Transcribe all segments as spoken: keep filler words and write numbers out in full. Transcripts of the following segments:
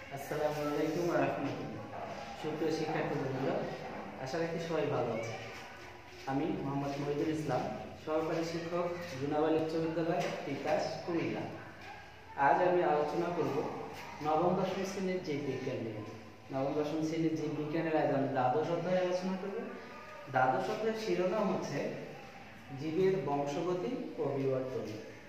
আসসালামু আলাইকুম ওয়া রাহমাতুল্লাহ। সুপ্রিয় শিক্ষার্থীবৃন্দ, আশা রাখি সবাই ভালো আছে। আমি মোহাম্মদ মহিদুল ইসলাম, সহকারী শিক্ষক, জুনাবালি উচ্চ বিদ্যালয়, তিতাস, কুমিল্লা। আজ আমি আলোচনা করব নবম দশম শ্রেণীর জীব বিজ্ঞান নিয়ে। নবম দশম শ্রেণীর জীব বিজ্ঞানের আজ আমি দ্বাদশ অধ্যায় আলোচনা করব। দ্বাদশ অধ্যায়ের শিরোনাম হচ্ছে জীবের বংশগতি ও বিবর্তন।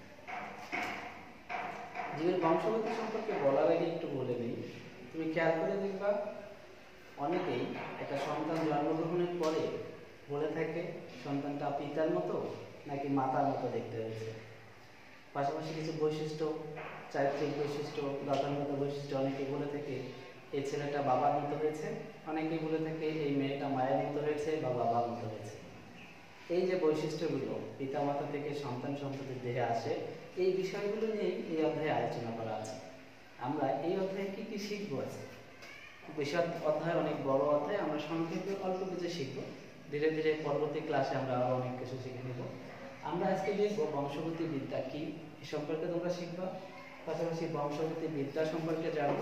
জীবের বংশগতি সম্পর্কে বলার আগে একটু বলে নিই। তুমি খেয়াল করে দেখবা, অনেকেই একটা সন্তান জন্মগ্রহণের পরে বলে থাকে সন্তানটা পিতার মতো নাকি মাতার মতো দেখতে হয়েছে। পাশাপাশি কিছু বৈশিষ্ট্য, চারিত্রিক বৈশিষ্ট্য, গঠনগত বৈশিষ্ট্য অনেকেই বলে থাকে এই ছেলেটা বাবার মতো হয়েছে, অনেকেই বলে থাকে এই মেয়েটা মায়ের মতো হয়েছে বা বাবার মতো হয়েছে। এই যে বৈশিষ্ট্যগুলো পিতামাতা থেকে সন্তান সন্ততির দেহে আসে, এই বিষয়গুলো নিয়েই এই অধ্যায়ে আলোচনা করা আছে। আমরা এই অধ্যায়ে কি কি শিখবো আছে, বিশদ অধ্যায় অনেক বড় অধ্যায়, আমরা সংক্ষেপে অল্প কিছু শিখবো। ধীরে ধীরে পরবর্তী ক্লাসে আমরা আরো অনেক কিছু শিখে নেব। আমরা আজকে দেখবো বংশগতি বিদ্যা কি, এ সম্পর্কে তোমরা শিখবা। পাশাপাশি বংশগতি বিদ্যা সম্পর্কে জানবা,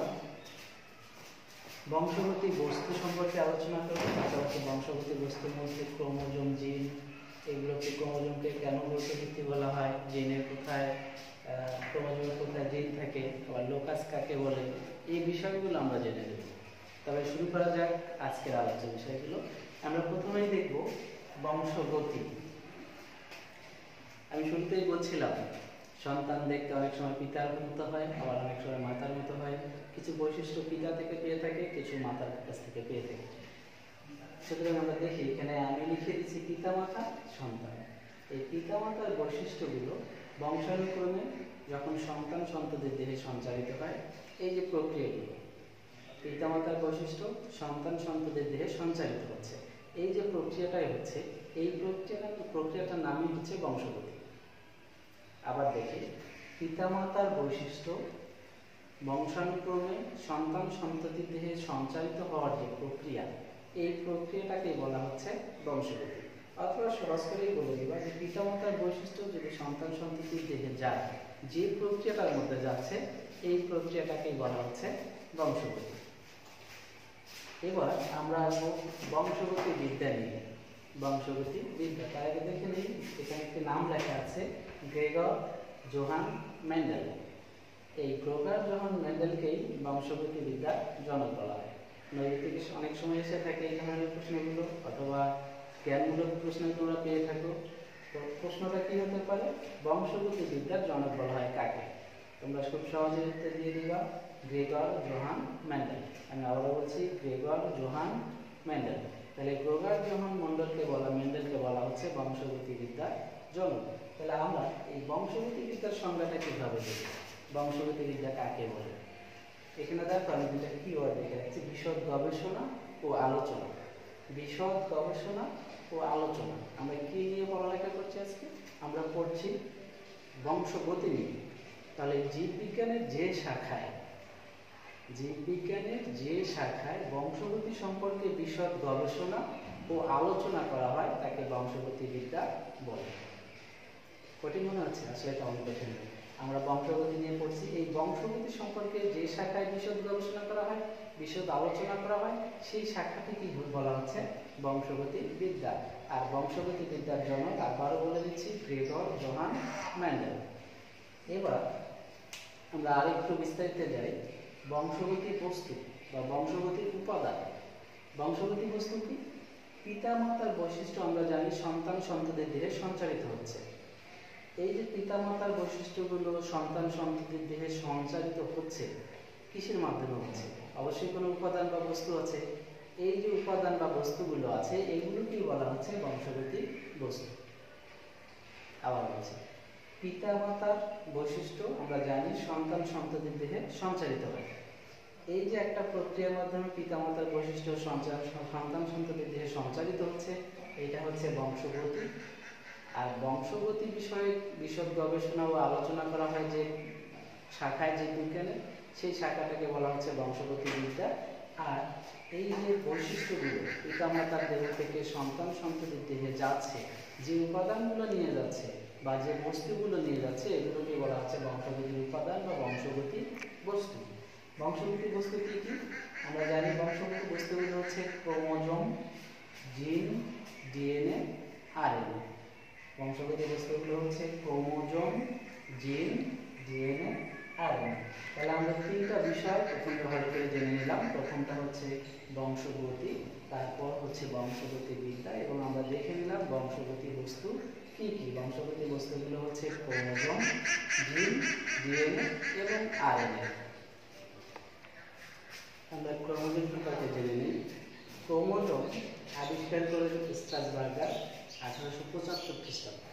বংশগতি বস্তু সম্পর্কে আলোচনা করবো। পাশাপাশি বংশগতি বস্তুর মধ্যে ক্রোমোজোম, জিন, এগুলোকে ক্রোমোজোমকে কেন বংশভিত্তি বলা হয়, জিনের কোথায় ক্রোমোজোমের কোথায় জিন থাকে, আবার লোকাস কাকে বলে, এই বিষয়গুলো আমরা জেনে নেব। তবে শুরু করা যাক আজকের আলোচ্য বিষয়গুলো। আমরা প্রথমেই দেখব বংশগতি। আমি শুরুতেই বলছিলাম সন্তান দেখতে অনেক সময় পিতার মতো হয়, আবার অনেক সময় মাতার মতো হয়। কিছু বৈশিষ্ট্য পিতা থেকে পেয়ে থাকে, কিছু মাতার কাছ থেকে পেয়ে থাকে। সুতরাং আমরা দেখি, এখানে আমি লিখে দিচ্ছি পিতা মাতা সন্তান। এই পিতা মাতার বৈশিষ্ট্যগুলো বংশানুক্রমে যখন সন্তান সন্ততির দেহে সঞ্চারিত হয়, এই যে প্রক্রিয়াগুলো পিতামাতার বৈশিষ্ট্য সন্তান সন্ততির দেহে সঞ্চারিত হচ্ছে, এই যে প্রক্রিয়াটাই হচ্ছে, এই প্রক্রিয়াটা প্রক্রিয়াটার নামই হচ্ছে বংশগতি। আবার দেখি, পিতামাতার বৈশিষ্ট্য বংশানুক্রমে সন্তান সন্ততির দেহে সঞ্চারিত হওয়ার যে প্রক্রিয়া, এই প্রক্রিয়াটাকে বলা হচ্ছে বংশগতি। অথবা সহজ করেই বলে দিবা যে পিতামাতার বৈশিষ্ট্য যদি সন্তান সন্ততির দেহে যায়, যে প্রক্রিয়াটার মধ্যে যাচ্ছে, এই প্রক্রিয়াটাকেই বলা হচ্ছে বংশগতি। এবার আমরা আসবো বংশগতি বিদ্যা নিয়ে। বংশগতি বিদ্যা, তার আগে দেখে নিই এখানে একটি নাম লেখা আছে, গ্রেগর জোহান মেন্ডেল। এই গ্রেগর জোহান মেন্ডেলকেই বংশগতি বিদ্যার জনক বলা হয়। নৈতিক অনেক সময় এসে থাকে এই ধরনের প্রশ্নগুলো, অথবা জ্ঞানমূলক প্রশ্ন তোমরা পেয়ে থাকো। তো প্রশ্নটা কি হতে পারে, বংশগতি বিদ্যার জনক বলা হয় কাকে? তোমরা খুব সহজে উত্তর দিয়ে দিবা, গ্রেগর জোহান মেন্ডেল। আমি আবারও বলছি, গ্রেগর জোহান মেন্ডেল। তাহলে গ্রেগর জোহান মন্ডলকে বলা মেন্ডেলকে বলা হচ্ছে বংশগতি বিদ্যার জনক। তাহলে আমরা এই বংশগতি বিদ্যার সংজ্ঞাটা কিভাবে দেব, বংশগতি বিদ্যা কাকে বলে? এখানে দেখো আমি দুটা কিওয়ার্ড লিখে রাখছি, বিশদ গবেষণা ও আলোচনা। বিশদ গবেষণা ও আলোচনা। আমরা কি নিয়ে পড়ালেখা করছি আজকে? আমরা পড়ছি বংশগতি নিয়ে। তাহলে জীববিজ্ঞানের যে শাখায় জীববিজ্ঞানের যে শাখায় বংশগতি সম্পর্কে বিশদ গবেষণা ও আলোচনা করা হয় তাকে বংশগতি বিদ্যা বলে। কঠিন মনে হচ্ছে? আসলে এটা অনেক কঠিন। আমরা বংশগতি নিয়ে পড়ছি, এই বংশগতি সম্পর্কে যে শাখায় বিশদ গবেষণা করা হয়, বিশদ আলোচনা করা হয়, সেই শাখাটি কি বলা হচ্ছে বংশগতি বিদ্যা। আর বংশগতি বিদ্যার জনক আবারও বলে দিচ্ছি, গ্রেগর জোহান মেন্ডেল। এবার আমরা আরেকটু বিস্তারিত যাই, বংশগতি বস্তু বা বংশগতির উপাদান। বংশগতি বস্তু কি? পিতামাতার বৈশিষ্ট্য আমরা জানি সন্তান সন্ততির দেহে সঞ্চারিত হচ্ছে। এই যে পিতামাতার বৈশিষ্ট্যগুলো সন্তান সন্ততির দেহে সঞ্চারিত হচ্ছে, কিসের মাধ্যমে হচ্ছে? অবশ্যই কোনো উপাদান বা বস্তু আছে। এই যে উপাদান বা বস্তুগুলো আছে, এগুলোকেই বলা হচ্ছে বংশগতি বস্তু। আবার বলছি, পিতামাতার বৈশিষ্ট্য আমরা জানি সন্তান সন্ততির দেহে সঞ্চারিত হয়। এই যে একটা প্রক্রিয়ার মাধ্যমে পিতামাতার বৈশিষ্ট্য সঞ্চার সন্তান সন্ততির দেহে সঞ্চারিত হচ্ছে, এটা হচ্ছে বংশগতি। আর বংশগতি বিষয়ে বিশদ গবেষণা ও আলোচনা করা হয় যে শাখায় যে বিজ্ঞানে, সেই শাখাটাকে বলা হচ্ছে বংশগতি বিদ্যা। আর এই যে বৈশিষ্ট্যগুলো পিতামাতার দেহ থেকে সন্তান সন্ততির দেহে যাচ্ছে, যে উপাদানগুলো নিয়ে যাচ্ছে বা যে বস্তুগুলো নিয়ে যাচ্ছে, এগুলোকে বলা হচ্ছে বংশগতির উপাদান বা বংশগতি বস্তু। বংশগতি বস্তু কি কি? আমরা জানি বংশগতি বস্তুগুলো হচ্ছে ক্রোমোজোম, জিন, ডিএনএ, আরএনএ। বংশগতি বস্তুগুলো হচ্ছে ক্রোমোজোম, জিন, ডিএনএ, আরএনএ। তাহলে আমরা তিনটা বিষয় প্রথমে ভালো করে জেনে নিলাম। প্রথমটা হচ্ছে বংশগতি, তারপর হচ্ছে বংশগতি বিদ্যা, এবং আমরা দেখে নিলাম বংশগতি বস্তু কি কি। বংশগতি বস্তুগুলো হচ্ছে ক্রোমোজোম, জিন, ডিএনএ এবং আরএনএ। আমরা ক্রোমোজোম সম্পর্কে জেনে নিই। ক্রোমোজোম আবিষ্কার করেন স্ট্রাসবার্গার আঠারোশো পঁচাত্তর খ্রিস্টাব্দে।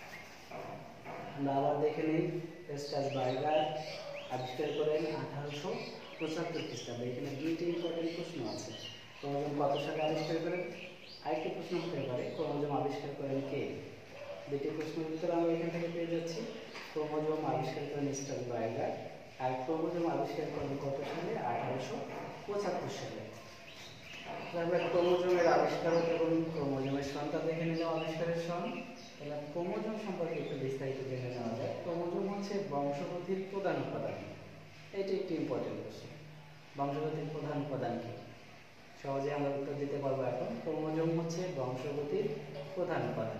আমরা আবার দেখে নিই, স্ট্রাসবার্গার আবিষ্কার করেন আঠারোশো পঁচাত্তর খ্রিস্টাব্দে। এখানে দুইটি ইম্পর্টেন্ট প্রশ্ন আছে। ক্রোমোজোম কত সালে আবিষ্কার করেন? আরেকটি প্রশ্ন হতে পারে, ক্রোমোজোম আবিষ্কার করেন কে? দুটি প্রশ্নের উত্তর আমরা এখান থেকে পেয়ে যাচ্ছি। ক্রোমোজোম আবিষ্কার করেন স্ট্রাসবার্গার, আর ক্রোমোজোম আবিষ্কার করেন কত সালে? আঠারোশো পঁচাত্তর সালে। আমরা ক্রোমোজোমের আবিষ্কার এবং ক্রোমোজোমের সনটা দেখে নিলাম, আবিষ্কারের সন। তাহলে ক্রোমোজোম সম্পর্কে একটু বিস্তারিত জেনে নেওয়া যায়। ক্রোমোজোম হচ্ছে বংশগতির প্রধান উপাদান। এটি একটি ইম্পর্টেন্ট প্রশ্ন। বংশগতির প্রধান উপাদান কি? সহজে আমরা উত্তর দিতে পারবো এখন। ক্রোমোজোম হচ্ছে বংশগতির প্রধান উপাদান।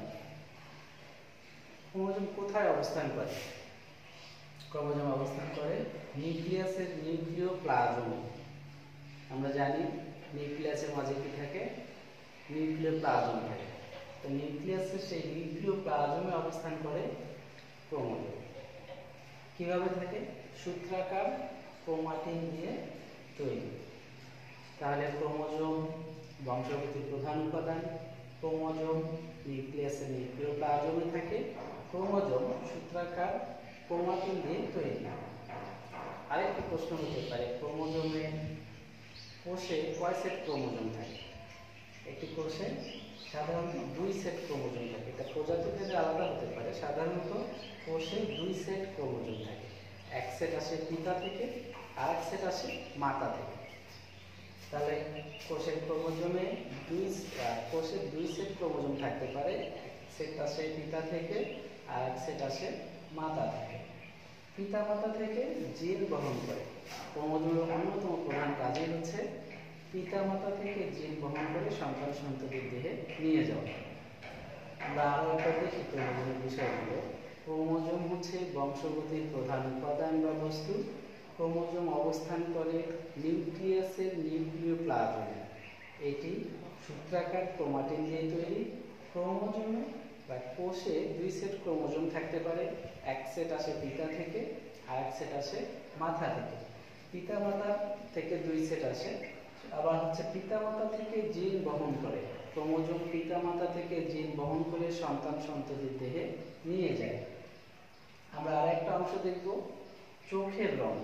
ক্রোমোজোম কোথায় অবস্থান করে? ক্রোমোজোম অবস্থান করে নিউক্লিয়াসের নিউক্লিওপ্লাজমে। আমরা জানি নিউক্লিয়াসের মাঝে কি থাকে? নিউক্লিওপ্লাজম থাকে। তো নিউক্লিয়াসের সেই নিউক্লিওপ্লাজমে অবস্থান করে ক্রোমোজোম। কিভাবে থাকে? সূত্রাকার ক্রোমাটিন দিয়ে তৈরি। তাহলে ক্রোমোজোম বংশগতির প্রধান উপাদান। ক্রোমোজোম নিউক্লিয়াসের নিউক্লিওপ্লাজমে থাকে। ক্রোমোজোম সূত্রাকার ক্রোমাটিন দিয়ে তৈরি। আরেকটি প্রশ্ন হতে পারে, ক্রোমোজোমে কোষে কয় সেট ক্রোমোজোম থাকে? একটি কোষে সাধারণত দুই সেট ক্রোমোজোম থাকে। এটা প্রজাতি ভেদে আলাদা হতে পারে। সাধারণত কোষে দুই সেট ক্রোমোজোম থাকে। এক সেট আসে পিতা থেকে, আর এক সেট আসে মাতা থেকে। তাহলে কোষের ক্রোমোজোমে দুই কোষে দুই সেট ক্রোমোজোম থাকতে পারে। সেট আসে পিতা থেকে, আর এক সেট আসে মাতা থেকে। পিতা মাতা থেকে জিন বহন করে। ক্রোমোজোমের অন্যতম প্রধান কাজই হচ্ছে পিতা মাতা থেকে জিন বহন করে সন্তান সন্ততির দেহে নিয়ে যাওয়া। আমরা আরো একটা দেখি ক্রোমোজোমের বিষয়গুলো। ক্রোমোজোম হচ্ছে বংশগতির প্রধান উপাদান বা বস্তু। ক্রোমোজোম অবস্থান করে নিউক্লিয়াসের নিউক্লিওপ্লাজমে। এটি সূত্রাকার ক্রোমাটিন দিয়ে তৈরি। ক্রোমোজোমে বা কোষে দুই সেট ক্রোমোজোম থাকতে পারে। এক সেট আসে পিতা থেকে, আর এক সেট আসে মাতা থেকে। পিতা মাতা থেকে দুই সেট আসে, আবার হচ্ছে পিতা মাতা থেকে জিন বহন করে। ক্রোমোজোম পিতা মাতা থেকে জিন বহন করে সন্তান সন্ততির দেহে নিয়ে যায়। আমরা আরেকটা অংশ দেখব, চোখের রং।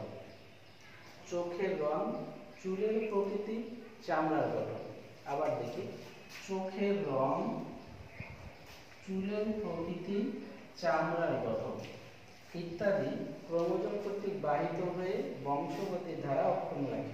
চোখের রং, চুলের প্রকৃতি, চামড়ার গঠন। আবার দেখি, চোখের রং, চুলের প্রকৃতি, চামড়ার গঠন ইত্যাদি ক্রোমোজোম কর্তৃক বাহিত হয়ে বংশগতির ধারা অক্ষুণ্ণ রাখে।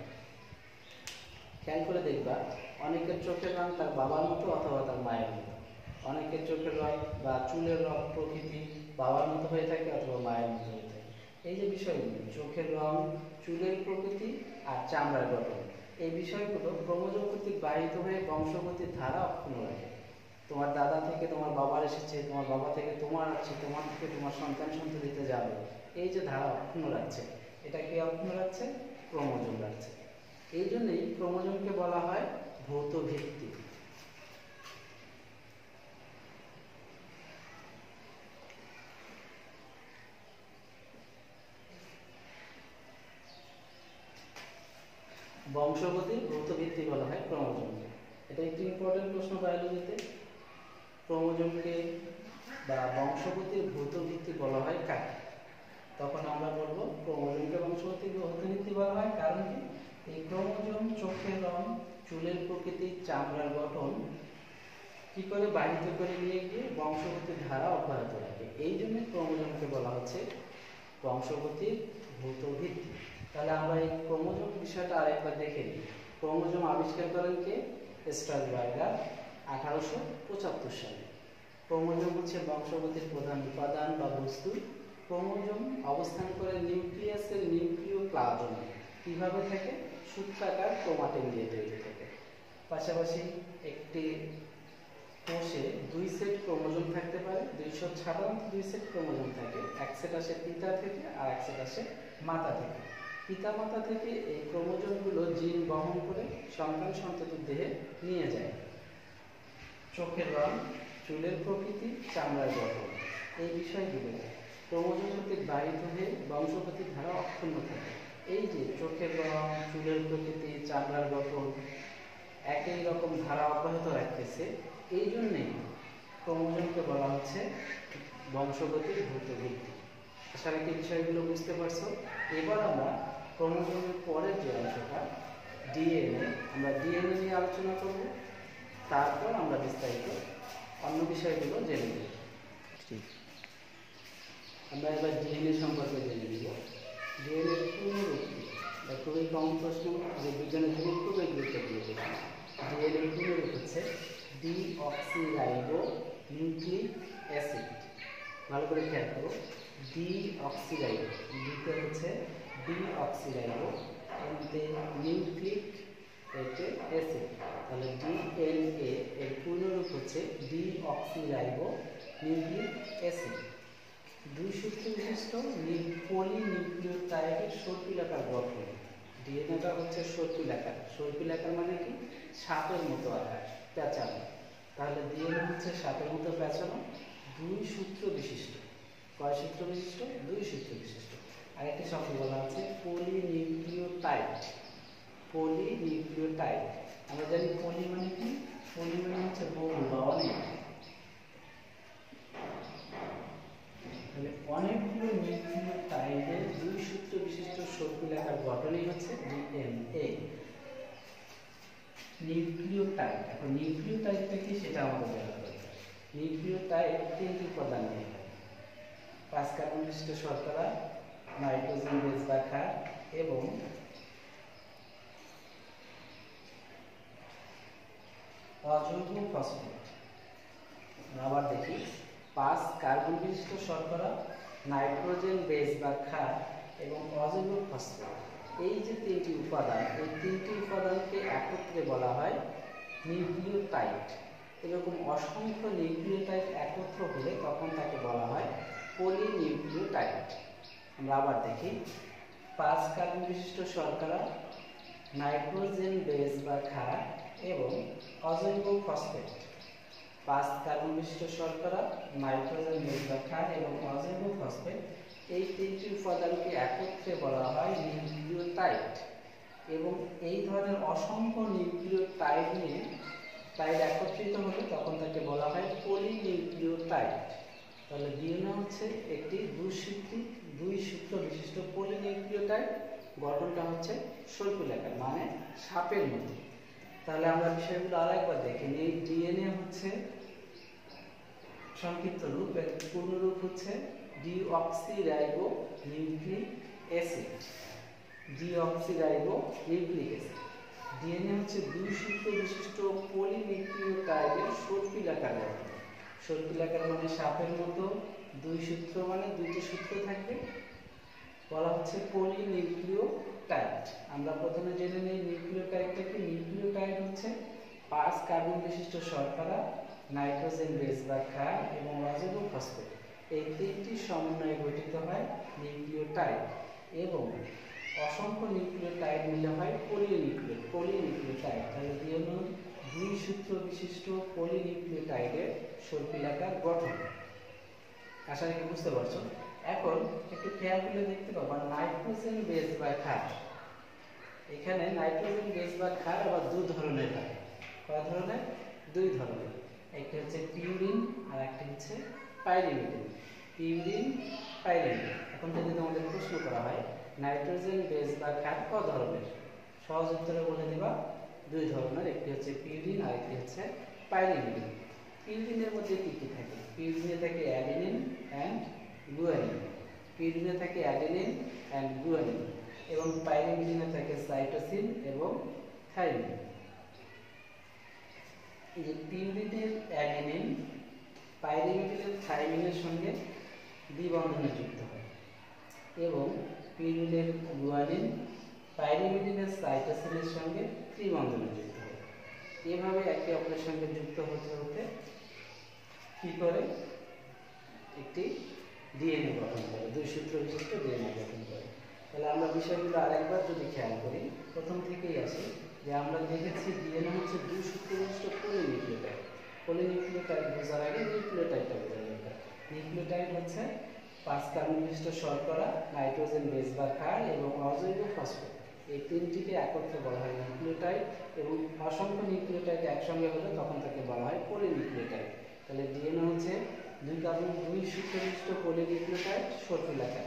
খেয়াল করে দেখবা, অনেকের চোখের রং তার বাবার মতো অথবা তার মায়ের মতো। অনেকের চোখের রং বা চুলের রং প্রকৃতি বাবার মতো হয়ে থাকে অথবা মায়ের মতো হয়ে থাকে। এই যে বিষয়গুলো, চোখের রং, চুলের প্রকৃতি আর চামড়ার গঠন, এই বিষয়গুলো ক্রোমোজোম কর্তৃক বাহিত হয়ে বংশগতির ধারা অক্ষুণ্ণ রাখে। তোমার দাদা থেকে তোমার বাবার এসেছে, তোমার বাবা থেকে তোমার আসছে, তোমার থেকে তোমার সন্তান সন্ততিতে যাবে। এই যে ধারা অক্ষুণ্ণ রাখছে, এটা কে অক্ষুণ্ণ রাখছে? ক্রোমোজোম রাখছে। এই জন্যই ক্রোমোজোমকে বলা হয় ভৌত ভিত্তি। বংশগতির ভৌত ভিত্তি বলা হয় ক্রোমোজোমকে। এটা একটি ইম্পর্টেন্ট প্রশ্ন বায়োলজিতে। ক্রোমোজোমকে বা বংশগতির ভৌত ভিত্তি বলা হয় কাকে? তখন আমরা বলবো ক্রোমোজোমকে বংশগতির ভৌত ভিত্তি বলা হয় কারণ কি? এই ক্রোমোজোম চোখের রং, চুলের প্রকৃতি, চামড়ার গঠন কি করে বাহিত করে নিয়ে গিয়ে বংশগতির ধারা অব্যাহত রাখে। এই জন্য ক্রোমোজোমকে বলা হচ্ছে বংশগতির ভৌত ভিত্তি। তাহলে আমরা এই ক্রোমোজোম বিষয়টা আরেকবার দেখে নিই। ক্রোমোজোম আবিষ্কার করেন কে? স্ট্রাসবার্গার আঠারোশো পঁচাত্তর সালে। ক্রোমোজোম হচ্ছে বংশগতির প্রধান উপাদান বা বস্তু। ক্রোমোজোম অবস্থান করে নিউক্লিয়াসের নিউক্লিওপ্লাজমে। কিভাবে থাকে? সূত্রাকার ক্রোমাটিন দিয়ে তৈরি থাকে। পাশাপাশি একটি কোষে দুই সেট ক্রোমোজোম থাকতে পারে। দুইশো সাধারণত দুই সেট ক্রোমোজোম থাকে, এক সেট আসে পিতা থেকে আর এক সেট আসে মাতা থেকে। পিতা মাতা থেকে এই ক্রোমোজোমগুলো জিন বহন করে সন্তান সন্ততির দেহে নিয়ে যায়। চোখের রং, চুলের প্রকৃতি, চামড়ার গঠন এই বিষয়গুলো ক্রোমোজোম কর্তৃক বাহিত হয়ে বংশগতির ধারা অক্ষুণ্ণ থাকে। এই যে চোখের রং, চুলের প্রকৃতি, চামড়ার গঠন একই রকম ধারা অব্যাহত রাখতেছে, এই জন্যেই ক্রোমোজোমকে বলা হচ্ছে বংশগতির দ্রুত বৃদ্ধি। আশা রাখি বিষয়গুলো বুঝতে পারছো। এবার আমরা ক্রোমোজোমের পরের যে অংশটা ডিএনএ, আমরা ডিএনএ নিয়ে আলোচনা করব, তারপর আমরা বিস্তারিত অন্য বিষয়গুলো জেনে নেব। আমরা এবার ডিএনএ সম্পর্কে জেনে নিব। ডিএনএ পূর্ণরূপ এটা খুবই কম প্রশ্ন, যে বিজ্ঞানের জন্য খুবই গুরুত্বপূর্ণ প্রশ্ন। ডিএনএ পূর্ণরূপ হচ্ছে ডিঅক্সিরাইবো নিউক্লিক অ্যাসিড। ভালো করে খেয়াল করো, ডিঅক্সিরাইবো, ডিতে হচ্ছে ডিঅক্সিরাইবো, এতে নিউক্লিক এতে অ্যাসিড। তাহলে ডিএনএ এর পূর্ণরূপ হচ্ছে ডিঅক্সিরাইবো নিউক্লিক অ্যাসিড। দুই সূত্র বিশিষ্ট পলিনিউক্লিওটাইডের সর্পিলাকার গঠন। ডিএনএটা হচ্ছে সর্পিলাকার। সর্পিলাকার মানে কি? সাপের মতো আকার, প্যাঁচানো। তাহলে ডিএনএ হচ্ছে সাপের মতো প্যাঁচানো, দুই সূত্র বিশিষ্ট। কয় সূত্র বিশিষ্ট? দুই সূত্র বিশিষ্ট। আরেকটি শব্দ বলা আছে পলিনিউক্লিওটাইড। পলিনিউক্লিওটাইড আমরা জানি পলি মানে কি? পলি মানে হচ্ছে বহু বা অনেক। তাহলে অনেকগুলো নিউক্লিওটাইডের দুই সূত্র বিশিষ্ট সর্পিলাকার গঠনই হচ্ছে ডিএনএ। নিউক্লিওটাইড, এখন নিউক্লিওটাইডটা কি সেটা আমাদের জানা দরকার। নিউক্লিওটাইড তিনটি উপাদান নিয়ে হয়: পাঁচ কার্বন বিশিষ্ট শর্করা, নাইট্রোজেন বেস বা ক্ষার এবং অজৈব ফসফেট। আবার দেখি, পাঁচ কার্বন বিশিষ্ট শর্করা, নাইট্রোজেন বেস বা ক্ষার এবং অজৈব ফসফেট, এই যে তিনটি উপাদান, এই তিনটি উপাদানকে একত্রে বলা হয় নিউক্লিওটাইড। এরকম অসংখ্য নিউক্লিওটাইড একত্র হলে তখন তাকে বলা হয় পলিনিউক্লিওটাইড। আমরা আবার দেখি, পাঁচ কার্বন বিশিষ্ট শর্করা, নাইট্রোজেন বেস বা ক্ষার এবং অজৈব ফসফেট। পাঁচ কার্বন বিশিষ্ট শর্করা, নাইট্রোজেন বেস বা ক্ষার এবং অজৈব ফসফেট, এই তিনটি উপাদানকে একত্রে বলা হয় নিউক্লিওটাইড। এবং এই ধরনের অসংখ্য নিউক্লিওটাইড নিয়ে টাইড একত্রিত হলে তখন তাকে বলা হয় পলিনিউক্লিওটাইড। তাহলে ডিএনএ হচ্ছে একটি দুই সূত্র দুই সূত্র বিশিষ্ট পলিনিউক্লিওটাইড। গঠনটা হচ্ছে সর্পিলাকার, মানে সাপের মতো। তাহলে আমরা বিষয়গুলো আরেকবার দেখি। এই ডিএনএ হচ্ছে সংক্ষিপ্ত রূপ, এর পূর্ণ রূপ হচ্ছে deoxyribonucleic acid. Deoxyribonucleic acid. DNA হচ্ছে দুই সূত্র বিশিষ্ট পলিনিউক্লিওটাইডের সর্পিলাকার গঠন। সর্পিলাকার মানে সাপের মতো, দুই সূত্র মানে দুইটি সূত্র থাকবে, বলা হচ্ছে পলিনিউক্লিওটাইড। আমরা প্রথমে জেনে নিই নিউক্লিওটাইডটা কি। নিউক্লিওটাইড হচ্ছে পাঁচ কার্বন বিশিষ্ট শর্করা, নাইট্রোজেন বেস বা ক্ষার এবং অজৈব ফসফেট, এই তিনটি সমন্বয়ে গঠিত হয় নিউক্লিওটাইড। এবং অসংখ্য নিউক্লিওটাইড মিলে হয় পলিনিউক্লিও পলিনিউক্লিওটাইড। তাহলে ডিএনএ দুই সূত্র বিশিষ্ট পলিনিউক্লিওটাইডের সর্পিলাকার গঠন। আশা রাখি বুঝতে পারছো। এখন একটু খেয়াল করে দেখতে পাবো নাইট্রোজেন বেস বা ক্ষার। এখানে নাইট্রোজেন বেস বা ক্ষার আবার দুই ধরনের হয়। কয় ধরনের? দুই ধরনের। একটা হচ্ছে পিউরিন আর একটা হচ্ছে পাইরিমিডিন। Purine, pyrimidine. এখন যদি তোমাদের প্রশ্ন করা হয় নাইট্রোজেন বেস বা ক্ষার কয় ধরনের, সহজ উত্তরে বলে দিবা দুই ধরনের। একটি হচ্ছে পিউরিন আর একটি হচ্ছে পাইরিমিডিন। পিউরিনের মধ্যে কি কি থাকে? পিউরিনে থাকে অ্যাডেনিন অ্যান্ড গুয়ানিন। পিউরিনে থাকে অ্যাডেনিন অ্যান্ড গুয়ানিন এবং পাইরিমিডিনে থাকে সাইটোসিন এবং থাইমিন। এই যে পিউরিনের অ্যাডেনিন পাইরিমিডিনের থাইমিনের সঙ্গে দ্বিবন্ধনে যুক্ত হয় এবং পিউরিনের গুয়ানিন পাইরিমিডিনের সাইটোসিনের সঙ্গে ত্রিবন্ধনে যুক্ত হয়। এভাবে একে অপরের সঙ্গে যুক্ত হতে হতে কি করে একটি ডিএনএ গঠন করে, দুই সূত্র বিশিষ্ট ডিএনএ গঠন করে। তাহলে আমরা বিষয়গুলো আরেকবার যদি খেয়াল করি, প্রথম থেকেই আসি যে আমরা দেখেছি ডিএনএ হচ্ছে দুই সূত্র বিশিষ্ট পলিনিউক্লিওটাইড। পলিনিউক্লিওটাইড বোঝার আগে নিউক্লিওটাইডটা বোঝা দরকার। নিউক্লিওটাইড হচ্ছে পাঁচ কার্বন বিশিষ্ট শর্করা, নাইট্রোজেন বেস বা ক্ষার এবং অজৈব ফসফেট, এই তিনটিকে একত্রে বলা হয় নিউক্লিওটাইড। এবং অসংখ্য নিউক্লিওটাইড একসঙ্গে হলে তখন তাকে বলা হয় পলিনিউক্লিওটাইড। তাহলে ডিএনএ হচ্ছে দুই কার্বন দুই সূত্র বিশিষ্ট পলিনিউক্লিওটাইড সর্পিল আকার।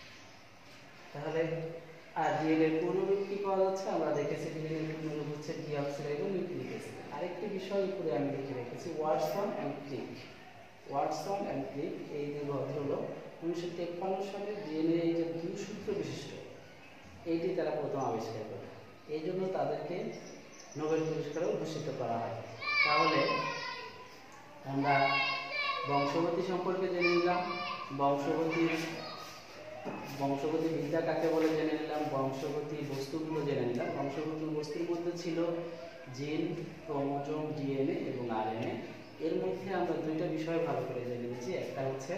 তাহলে আর ডিএনএ পূর্ণরূপ কি পাওয়া যাচ্ছে, আমরা দেখেছি ডিএনএ পূর্ণরূপ হচ্ছে ডিঅক্সিরাইবোনিউক্লিক অ্যাসিড। আরেকটি বিষয় উপরে আমি লিখে রেখেছি, Watson and Crick. Watson and Crick এই দুই ভদ্রলোক উনিশশো তেপ্পান্ন সালে ডিএনএ এই যে দুই সূত্র বিশিষ্ট এইটি তারা প্রথম আবিষ্কার করে, এই জন্য তাদেরকে নোবেল পুরস্কারও ভূষিত করা হয়। তাহলে আমরা বংশগতি সম্পর্কে জেনে নিলাম, বংশগতির বংশগতি বিদ্যা কাকে বলে জেনে নিলাম, বংশগতি বস্তুগুলো জেনে নিলাম। বংশগতি বস্তুর মধ্যে ছিল জিন, ক্রোমোজোম, ডিএনএ এবং আরএনএ। এর মধ্যে আমরা দুইটা বিষয় ভালো করে জেনে নিয়েছি, একটা হচ্ছে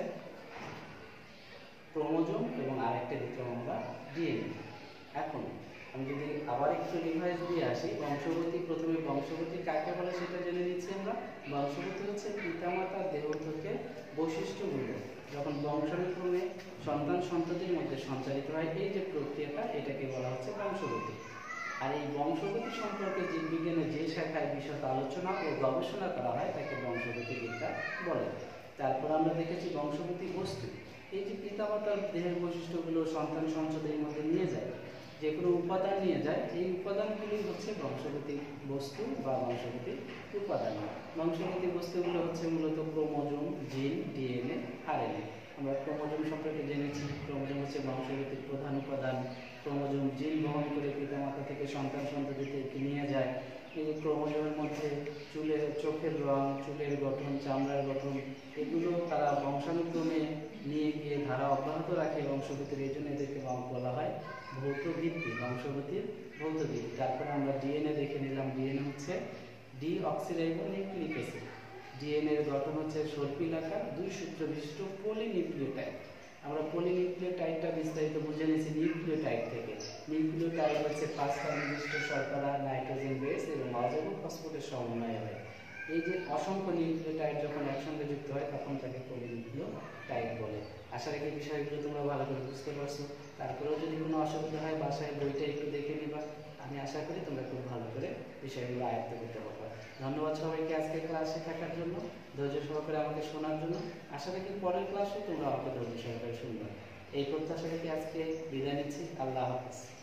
ক্রোমোজোম এবং আরেকটা দিলাম আমরা ডিএনএ। এখন আমি যদি আবার একটু রিভাইজ দিয়ে আসি, বংশগতি, প্রথমে বংশগতি কাকে বলে সেটা জেনে নিচ্ছি আমরা। বংশগতি হচ্ছে পিতামাতার দেহ থেকে বৈশিষ্ট্যগুলো যখন বংশানুক্রমে সন্তান সন্ততির মধ্যে সঞ্চারিত হয়, এই যে প্রক্রিয়াটা, এটাকে বলা হচ্ছে বংশগতি। আর এই বংশগতি সম্পর্কে জীববিজ্ঞানের যে শাখায় বিশদ আলোচনা ও গবেষণা করা হয় তাকে বংশগতি বিদ্যা বলে। তারপর আমরা দেখেছি বংশগতি বস্তু, এই যে পিতামাতার দেহের বৈশিষ্ট্যগুলো সন্তান সঞ্চয়ের মধ্যে নিয়ে যায়, যে কোনো উপাদান নিয়ে যায়, এই উপাদানগুলি হচ্ছে বংশগতি বস্তু বা বংশগতি উপাদান। বংশগতি বস্তুগুলো হচ্ছে মূলত ক্রোমোজোম, জিন, ডিএনএ, আরএনএ। আমরা ক্রোমোজোম সম্পর্কে জেনেছি, ক্রোমোজোম হচ্ছে বংশগতির প্রধান উপাদান। ক্রোমোজোম জিন বহন করে পিতামাতা থেকে সন্তান সন্ততিতে নিয়ে যায়। এই যে ক্রোমোজোমের মধ্যে চুলের, চোখের রং, চুলের গঠন, চামড়ার গঠন, এগুলো তারা বংশানুক্রমে নিয়ে গিয়ে ধারা অব্যাহত রাখে বংশগতির, এই জন্য এদেরকে বলা হয় ভৌত ভিত্তি, বংশগতির ভৌত ভিত্তি। তারপরে আমরা ডিএনএ দেখে নিলাম, ডিএনএ হচ্ছে ডিঅক্সিরাইবোনিউক্লিক অ্যাসিড। ডিএনএ এর গঠন হচ্ছে সর্পিল আকার, দুই সূত্র বিশিষ্ট পলিনিউক্লিওটাইড। আমরা পলিনিউক্লিওটাইডটা বিস্তারিত বুঝে নিয়েছি নিউক্লিওটাইড থেকে। নিউক্লিওটাইড হচ্ছে পাঁচ কার্বন বিশিষ্ট শর্করা, নাইট্রোজেন বেস এবং অজৈব ফসফেটের সমন্বয়ে হয়। এই যে অসংখ্য নিউক্লিওটাইড যখন একসঙ্গে যুক্ত হয় তখন তাকে পলিনিউক্লিওটাইড বলে। আশা রাখি বিষয়গুলো তোমরা ভালো করে বুঝতে পারছো। তারপরেও যদি কোনো অসুবিধা হয় বাসায় বইটা একটু দেখে নিবা। আমি আশা করি তোমরা খুব ভালো করে বিষয়গুলো আয়ত্ত করতে পারবে। ধন্যবাদ সবাইকে আজকে ক্লাসে থাকার জন্য, ধৈর্য সহকারে আমাকে শোনার জন্য। আশা রাখি পরের ক্লাসে তোমরা আমাকে ধৈর্য সহকারে শুনবে। এই প্রত্যাশা রেখে আজকে বিদায় নিচ্ছি। আল্লাহ হাফেজ।